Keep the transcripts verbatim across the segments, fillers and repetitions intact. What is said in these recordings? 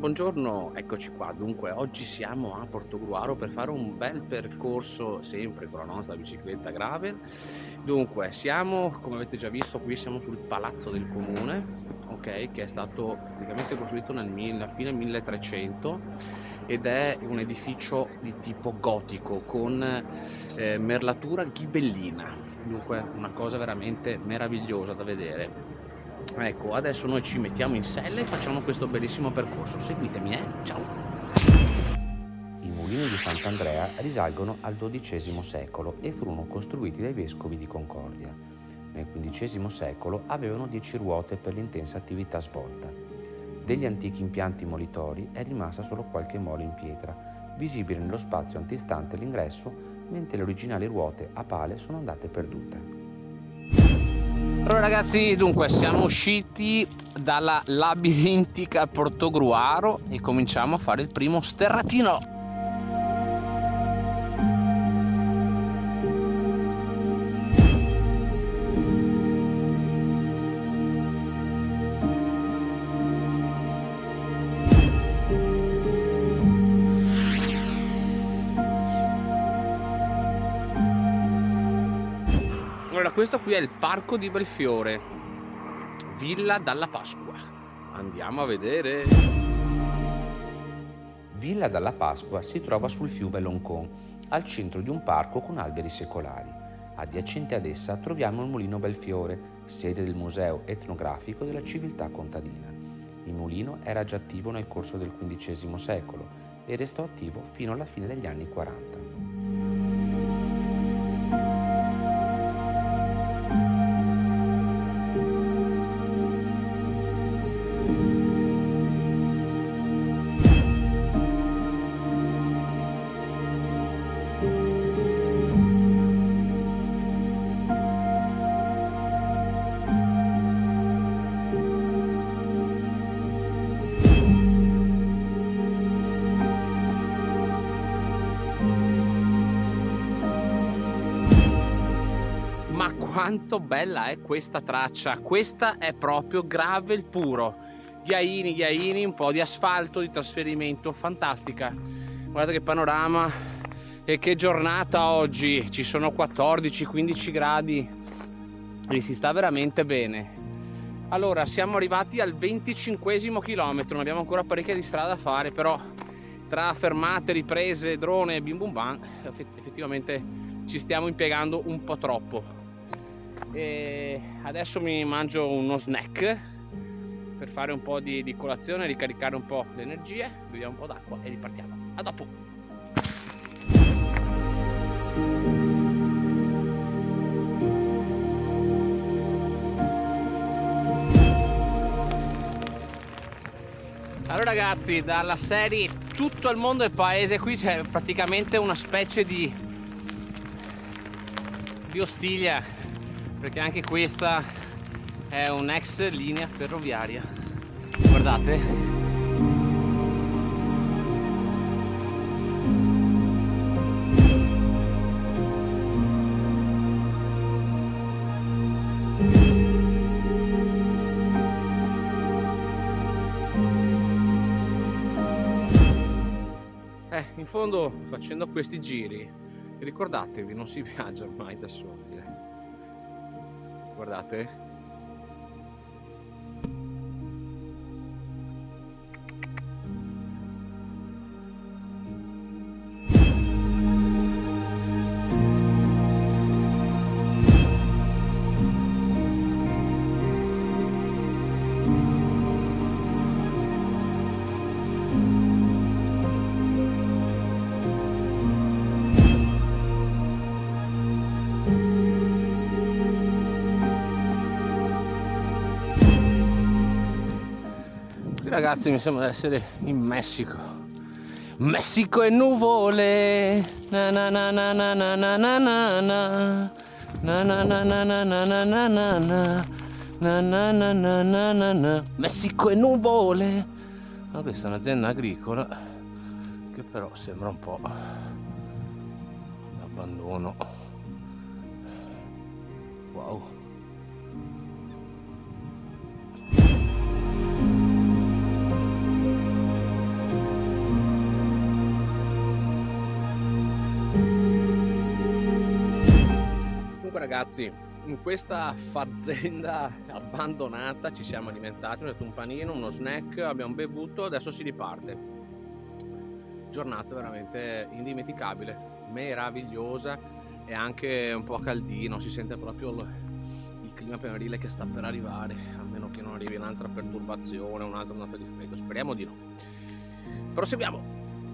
buongiorno, eccoci qua. Dunque, oggi siamo a Portogruaro per fare un bel percorso, sempre con la nostra bicicletta gravel. Dunque, siamo, come avete già visto, qui siamo sul Palazzo del Comune, ok? Che è stato praticamente costruito nel mille, a fine milletrecento ed è un edificio di tipo gotico con eh, merlatura ghibellina. Dunque, una cosa veramente meravigliosa da vedere. Ecco, adesso noi ci mettiamo in sella e facciamo questo bellissimo percorso. Seguitemi, eh? Ciao! I mulini di Sant'Andrea risalgono al dodicesimo secolo e furono costruiti dai vescovi di Concordia. Nel quindicesimo secolo avevano dieci ruote per l'intensa attività svolta. Degli antichi impianti molitori è rimasta solo qualche mole in pietra, visibile nello spazio antistante l'ingresso, mentre le originali ruote a pale sono andate perdute. Allora ragazzi, dunque siamo usciti dalla labirintica Portogruaro e cominciamo a fare il primo sterratino. Allora, questo qui è il parco di Belfiore, Villa dalla Pasqua. Andiamo a vedere. Villa dalla Pasqua si trova sul fiume Loncon, al centro di un parco con alberi secolari. Adiacente ad essa troviamo il mulino Belfiore, sede del Museo etnografico della civiltà contadina. Il mulino era già attivo nel corso del quindicesimo secolo e restò attivo fino alla fine degli anni quaranta. Ma quanto bella è questa traccia! Questa è proprio gravel puro. Ghiaini, ghiaini, un po' di asfalto, di trasferimento, fantastica. Guardate che panorama e che giornata oggi. Ci sono quattordici quindici gradi e si sta veramente bene. Allora, siamo arrivati al venticinquesimo chilometro, non abbiamo ancora parecchia di strada da fare, però tra fermate, riprese, drone e bim bum bam, effettivamente ci stiamo impiegando un po' troppo. E adesso mi mangio uno snack per fare un po' di, di colazione, ricaricare un po' le energie, beviamo un po' d'acqua e ripartiamo. A dopo! Allora ragazzi, dalla serie tutto il mondo è paese, qui c'è praticamente una specie di, di Ostiglia, perché anche questa è un'ex linea ferroviaria. Guardate. Eh, in fondo, facendo questi giri, ricordatevi, non si viaggia mai da soli. Eh. Guardate. Ragazzi, mi sembra di essere in Messico. Messico e nuvole. Na na na na na na na na na na. Na na na na na na na na na na. Na na na na na na na. Messico e nuvole. Ma questa è un'azienda agricola che però sembra un po' d'abbandono. Wow. ragazzi, in questa fazenda abbandonata ci siamo alimentati, ho detto un panino, uno snack, abbiamo bevuto, adesso si riparte. Giornata veramente indimenticabile, meravigliosa e anche un po' caldino, si sente proprio il, il clima primaverile che sta per arrivare, a meno che non arrivi un'altra perturbazione, un'altra ondata di freddo, speriamo di no. Proseguiamo.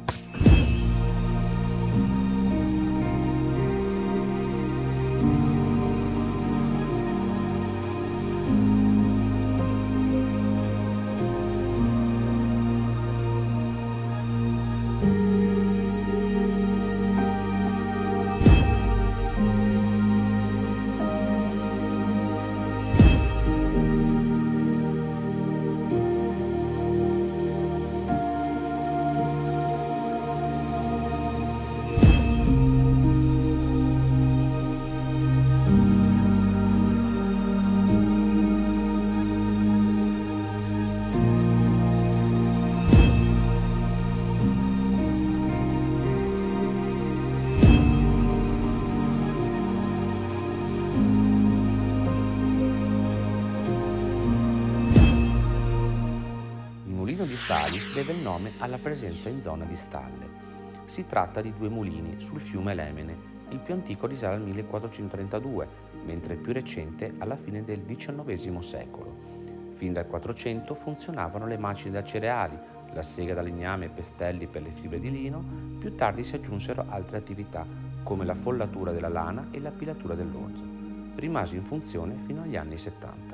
Di Stali deve il nome alla presenza in zona di stalle. Si tratta di due mulini sul fiume Lemene, il più antico risale al millequattrocentotrentadue, mentre il più recente alla fine del diciannovesimo secolo. Fin dal quattrocento funzionavano le macine da cereali, la sega da legname e pestelli per le fibre di lino, più tardi si aggiunsero altre attività come la follatura della lana e la pilatura dell'orzo. Rimase in funzione fino agli anni settanta.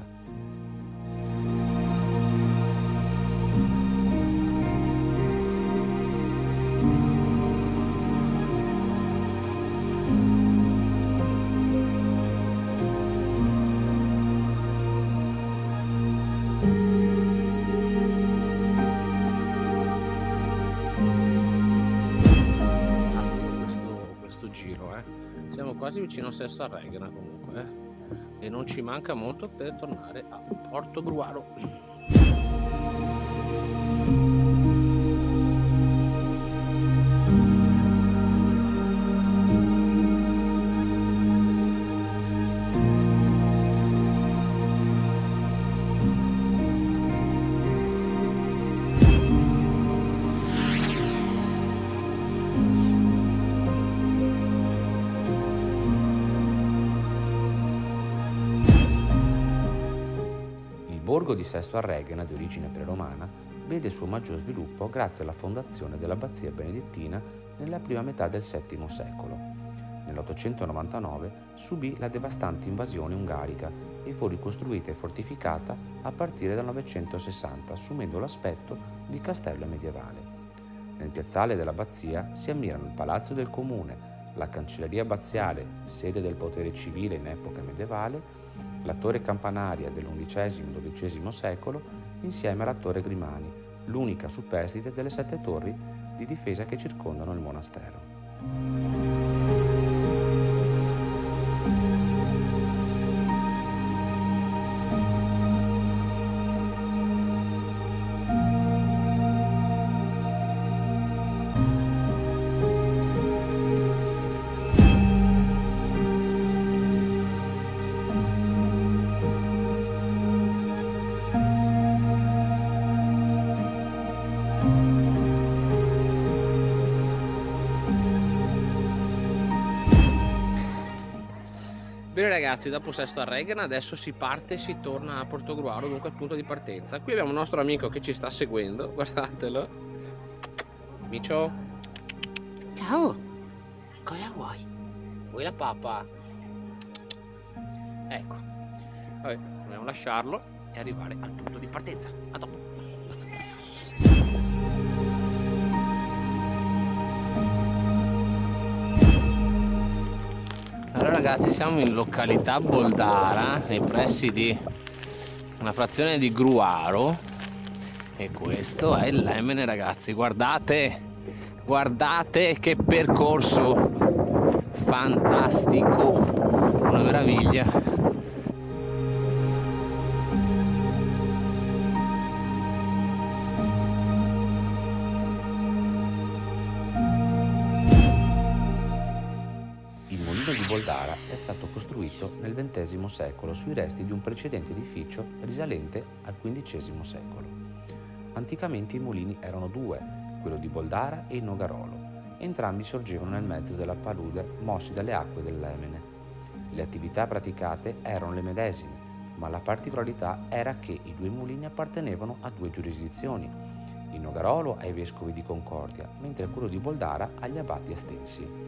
Siamo quasi vicino a Sesto Arregana comunque eh? E non ci manca molto per tornare a Portogruaro. Il borgo di Sesto Arregana, di origine preromana, vede il suo maggior sviluppo grazie alla fondazione dell'abbazia benedettina nella prima metà del settimo secolo. Nell'ottocentonovantanove subì la devastante invasione ungarica e fu ricostruita e fortificata a partire dal novecentosessanta, assumendo l'aspetto di castello medievale. Nel piazzale dell'abbazia si ammirano il Palazzo del Comune, la Cancelleria Abbaziale, sede del potere civile in epoca medievale, la torre campanaria dell'undicesimo e dodicesimo secolo, insieme alla torre Grimani, l'unica superstite delle sette torri di difesa che circondano il monastero. Bene ragazzi, dopo Sesto Arregana adesso si parte e si torna a Portogruaro, dunque al punto di partenza. Qui abbiamo un nostro amico che ci sta seguendo, guardatelo. Micio. Ciao. Cosa vuoi? Vuoi la pappa? Ecco. Vabbè, dobbiamo lasciarlo e arrivare al punto di partenza. A dopo. Allora ragazzi, siamo in località Boldara, nei pressi di una frazione di Gruaro, e questo è il Lemene ragazzi, guardate, guardate che percorso fantastico, una meraviglia. Il mulino di Boldara è stato costruito costruito nel ventesimo secolo sui resti di un precedente edificio risalente al quindicesimo secolo. Anticamente i mulini erano due, quello di Boldara e il Nogarolo. Entrambi sorgevano nel mezzo della palude mossi dalle acque dell'Emene. Le attività praticate erano le medesime, ma la particolarità era che i due mulini appartenevano a due giurisdizioni, il Nogarolo ai vescovi di Concordia, mentre quello di Boldara agli abati estensi.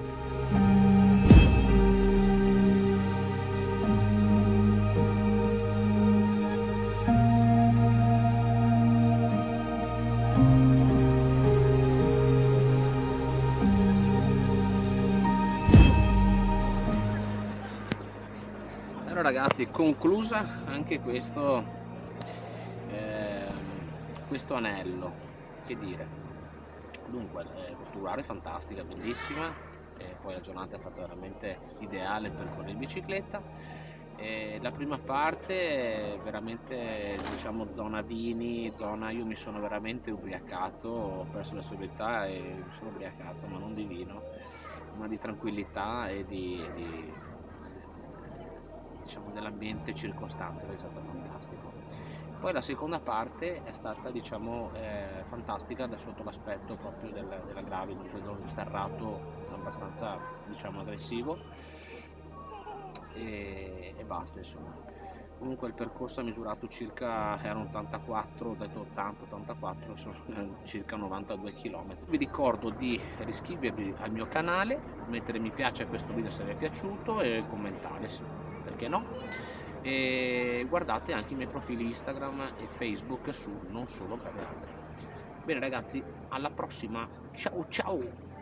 Allora ragazzi, conclusa anche questo, eh, questo anello, che dire, dunque eh, culturale fantastica, bellissima, e poi la giornata è stata veramente ideale per correre in bicicletta. E la prima parte è veramente, diciamo, zona vini, zona, io mi sono veramente ubriacato, ho perso la sobrietà e mi sono ubriacato, ma non di vino, ma di tranquillità e di, di diciamo dell'ambiente circostante, è stato fantastico. Poi la seconda parte è stata, diciamo, eh, fantastica da sotto l'aspetto proprio del, della gravel, dunque un sterrato abbastanza, diciamo, aggressivo e, e basta, insomma. Comunque il percorso ha misurato circa, erano ottantaquattro, ho detto ottanta ottantaquattro, sono circa novantadue chilometri. Vi ricordo di iscrivervi al mio canale, mettere mi piace a questo video se vi è piaciuto e commentare, perché no? E guardate anche i miei profili Instagram e Facebook su Non Solo Gravel Andre. Bene ragazzi, alla prossima, ciao ciao!